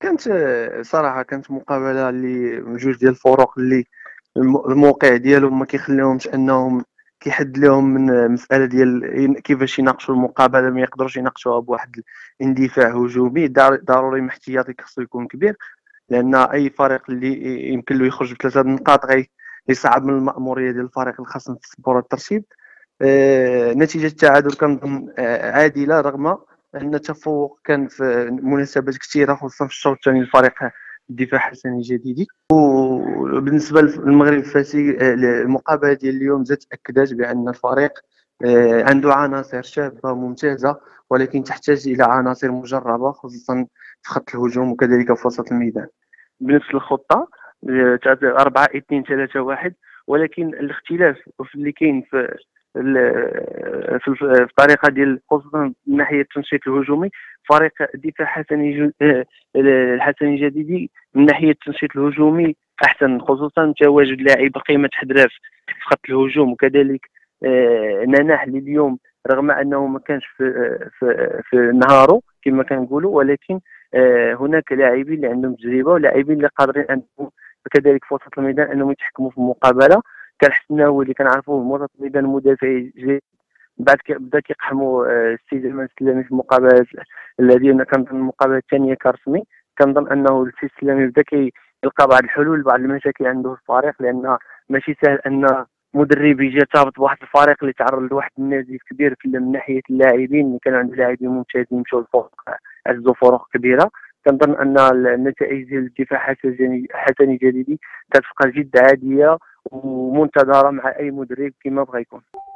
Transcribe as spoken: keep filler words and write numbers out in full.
كانت صراحة كانت مقابلة اللي جوج ديال الفرق اللي الم الموقع ديالهم ما كيخليهمش أنهم كيحد ليهم من المسألة ديال ين كيفاش يناقشوا المقابلة، ما يقدروش يناقشوها بواحد الاندفاع هجومي. دار ضروري من احتياطي خصو يكون كبير، لأن أي فريق اللي ي يمكن له يخرج بثلاثة د النقاط غي يصعّب من المأمورية ديال الفريق الخاص نتصبروا على الترتيب. آآ نتيجة التعادل كنظن آآ عادلة، رغم أن التفوق كان في مناسبات كثيرة خصوصًا في الشوط الثاني لفريق الدفاع حسني الجديدي. وبالنسبة للمغرب الفتي، آآ المقابلة ديال اليوم زادت أكدت بأن الفريق آآ عنده عناصر شابة ممتازة، ولكن تحتاج إلى عناصر مجربة خصوصًا في خط الهجوم وكذلك في وسط الميدان. بنفس الخطة آآ تاع أربعة اثنين ثلاثة واحد، ولكن الاختلاف في اللي كاين في ال في الف في الطريقة ديال خصوصًا من ناحية التنشيط الهجومي. فريق الدفاع حسني ج آآ الحسني الجديدي من ناحية التنشيط الهجومي أحسن، خصوصًا تواجد لاعب قيمة حدراف في خط الهجوم، وكذلك آآ نناح اللي اليوم رغم أنه ما كانش في في في نهارو كما كنقولوا، ولكن آآ هناك لاعبين اللي عندهم تجربة ولاعبين اللي قادرين أنهم كذلك في وسط الميدان أنهم يتحكموا في المقابلة. كالحسناوي اللي كنعرفوه في وسط الميدان مدافعي جيد، بعد ك بدا كيقحموا آآ السي زلمان السلامي في المقابلات الذين كنظن المقابلة الثانية كرسمي. كنظن أنه السي السلامي بدا كيلقى بعض الحلول لبعض المشاكل عنده في الفريق، لأن ماشي سهل أن مدرب يجي يرتبط بواحد الفريق اللي تعرض لواحد النزيف كبير في من ناحية اللاعبين، اللي كان عنده لاعبين ممتازين مشاو لفوق عزوا فرق كبيرة. كنظن أن النتائج ديال الدفاع حسني حسني جديدي كتبقى جد عادية ومنتظرة مع أي مدرب كما بغا يكون.